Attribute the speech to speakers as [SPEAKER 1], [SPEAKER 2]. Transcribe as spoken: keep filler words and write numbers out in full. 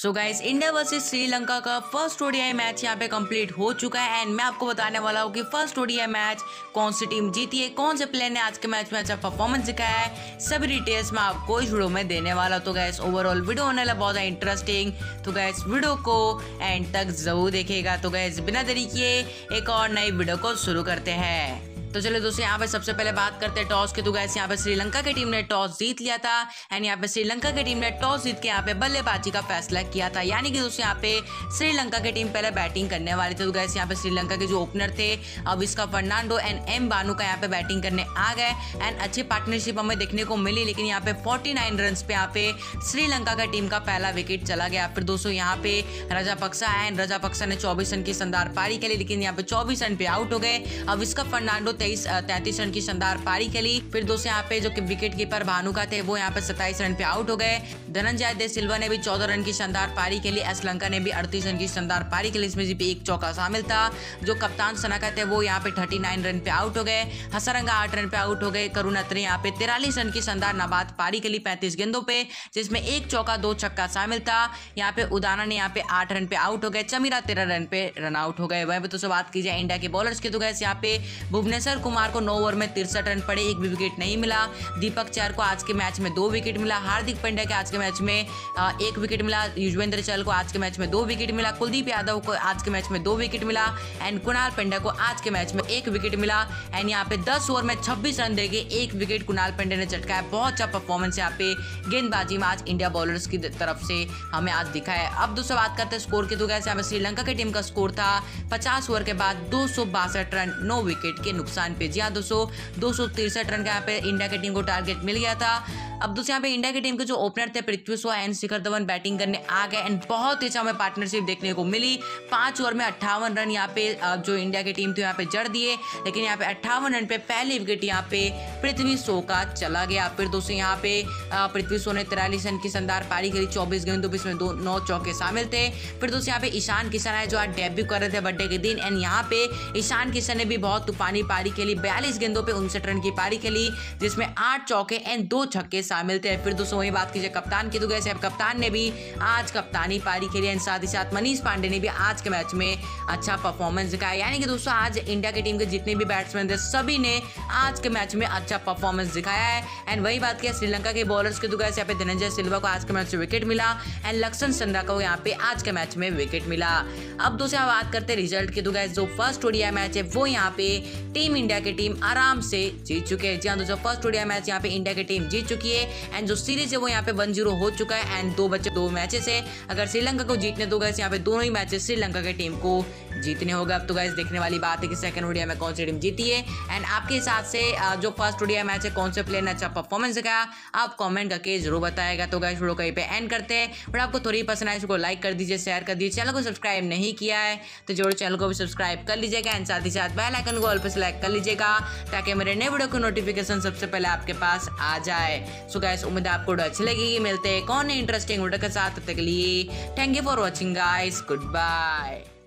[SPEAKER 1] सो guys, India versus Sri Lanka का first ODI match यहाँ पे कंप्लीट हो चुका है एंड मैं आपको बताने वाला हूँ कि फर्स्ट ओडीआई मैच कौन सी टीम जीती है, कौन से प्लेयर ने आज के मैच में अच्छा परफॉर्मेंस दिखाया है, सभी डिटेल्स मैं आपको इस वीडियो में देने वाला हूँ। तो गाइस, ओवरऑल वीडियो होने वाला बहुत इंटरेस्टिंग, तो गाइस वीडियो को एंड तक जरूर देखिएगा। तो गाइस, बिना देरी किए एक और नई वीडियो को शुरू करते हैं। तो चलो दोस्तों, यहाँ पे सबसे पहले बात करते हैं टॉस की। तो गाइस, यहाँ पे श्रीलंका की टीम ने टॉस जीत लिया था एंड यहाँ पे श्रीलंका की टीम ने टॉस जीत के यहाँ पे बल्लेबाजी का फैसला किया था, यानी कि दोस्तों यहाँ पे श्रीलंका की टीम पहले बैटिंग करने वाली थी। तो गाइस, यहाँ पे श्रीलंका के जो ओपनर थे अविस्का फर्नांडो एंड एम बानू का यहाँ पे बैटिंग करने आ गए एंड अच्छी पार्टनरशिप हमें देखने को मिली, लेकिन यहाँ पे फोर्टी नाइन रन पे यहाँ पे श्रीलंका का टीम का पहला विकेट चला गया। फिर दोस्तों यहाँ पे राजापक्सा एंड राजापक्सा ने चौबीस रन की शानदार पारी खेली, लेकिन यहाँ पे चौबीस रन पे आउट हो गए। अविस्का फर्नांडो तेईस तैंतीस रन की शानदार पारी खेली। फिर दोस्तों यहाँ पे जो विकेट कीपर भानुका थे वो यहाँ पे सत्ताईस रन पे आउट हो गए। धनंजय दे सिल्वा ने भी चौदह रन की शानदार पारी खेली। श्रीलंका ने भी अड़तीस रन की शानदार पारी खेली, इसमें भी एक चौका शामिल था। जो कप्तान सनाका थे वो यहाँ पे उनतालीस रन पे आउट हो गए। हसरंगा आठ रन पे आउट हो गए। करुणात ने यहाँ पे तिरालीस रन की शानदार नाबाद पारी खेली पैंतीस गेंदों पे, जिसमें एक चौका दो छक्का शामिल था। यहाँ पे उदाना ने यहाँ पे आठ रन पे आउट हो गए। चमीरा तेरह रन पे रन आउट हो गए। वहीं पे तो बात की जाए इंडिया के बॉलर्स की, तो गैस यहाँ पे भुवनेश्वर कुमार को नौ ओवर में तिरसठ रन पड़े, एक भी विकेट नहीं मिला। दीपक चहर को आज के मैच में दो विकेट मिला। हार्दिक पांड्या के आज के मैच में एक विकेट मिला। युजवेंद्र चहल को आज के मैच में दो विकेट मिला। कुलदीप यादव को आज के मैच में दो विकेट मिला एंड कुणाल पांड्या को आज के मैच में एक विकेट मिला एंड यहाँ पे दस ओवर में छब्बीस रन देके एक विकेट कुणाल पांड्या ने चटकाया। बहुत अच्छा परफॉर्मेंस यहाँ पे गेंदबाजी में आज इंडिया बॉलर्स की तरफ से हमें आज दिखा है। अब दोस्तों बात करते हैं स्कोर की, तो गैस यहाँ पे श्रीलंका की टीम का स्कोर था पचास ओवर के बाद दो सौ बासठ रन नौ विकेट के नुकसान पे। जी हाँ दोस्तों, दो सौ तिरसठ रन का यहाँ पे इंडिया की टीम को टारगेट मिल गया था। अब दोस्तों यहाँ पे इंडिया की टीम के जो ओपनर थे पृथ्वी शॉ एंड शिखर धवन बैटिंग करने आ गए एंड बहुत ही अच्छा हमें पार्टनरशिप देखने को मिली। पांच ओवर में अट्ठावन रन यहाँ पे जो इंडिया की टीम थी यहाँ पे जड़ दिए, लेकिन यहाँ पे अट्ठावन रन पे पहली विकेट यहाँ पे पृथ्वी शॉ का चला गया। फिर दोस्तों यहाँ पे पृथ्वी शॉ ने तिरालीस रन की शानदार पारी खेली, चौबीस गेंदों पे इसमें दो नौ चौके शामिल थे। फिर दोस्तों यहाँ पे ईशान किशन है जो आज डेब्यू कर रहे थे बर्थडे के दिन एंड यहाँ पे ईशान किशन ने भी बहुत तूफानी पारी खेली। बयालीस गेंदों पे उनसठ रन की पारी खेली, जिसमें आठ चौके एंड दो छक्के शामिल थे। फिर दोस्तों वही बात कीजिए कप्तान की, तो गैसे कप्तान ने भी आज कप्तानी पारी खेली एंड साथ ही साथ मनीष पांडे ने भी आज के मैच में अच्छा परफॉर्मेंस दिखाया। यानी कि दोस्तों आज इंडिया की टीम के जितने भी बैट्समैन थे सभी ने आज के मैच में अच्छा परफॉर्मेंस दिखाया है। एंड वही बात किया श्रीलंका के बॉलर्स की, तो गैसे यहाँ पे धनंजय सिल्वा को आज के मैच में विकेट मिला एंड लक्ष्मण संधा को यहाँ पे आज के मैच में विकेट मिला। अब दोस्तों बात करते हैं रिजल्ट की, तो गैस जो फर्स्ट ओडीआई मैच है वो यहाँ पे टीम इंडिया की टीम आराम से जीत चुके हैं। जी हाँ दोस्तों, फर्स्ट ओडीआई मैच यहाँ पे इंडिया की टीम जीत चुकी है एंड जो सीरीज है वो यहाँ पे वन जीरो हो चुका है एंड दो बच्चे दो मैचेस है। अगर श्रीलंका को जीतने तो गैस यहाँ पे दोनों ही मैचेस श्रीलंका की टीम को जीतने होगा। अब तो गैस देखने वाली बात है कि सेकंड ओडीआई में कौन सी टीम जीती है एंड आपके हिसाब से जो फर्स्ट ओडीआई मैच है कौन से प्लेयर ने अच्छा परफॉर्मेंस दिखाया, आप कमेंट करके जरूर बताएगा। तो गैस वीडियो कहीं पे एंड करते हैं। वीडियो आपको थोड़ी पसंद आए इसको लाइक कर दीजिए, शेयर कर दीजिए। चैनल को सब्सक्राइब नहीं किया है तो जरूर चैनल को भी सब्सक्राइब कर लीजिएगा एंड साथ ही साथ बेल आइकन को ऑल पे सेलेक्ट कर लीजिएगा ताकि मेरे नए वीडियो की नोटिफिकेशन सबसे पहले आपके पास आ जाए। सो गैस, उम्मीद है आपको अच्छी लगेगी। मिलते हैं कौन इंटरेस्टिंग वीडियो के साथ, तब तक के लिए thank you for watching guys, good bye.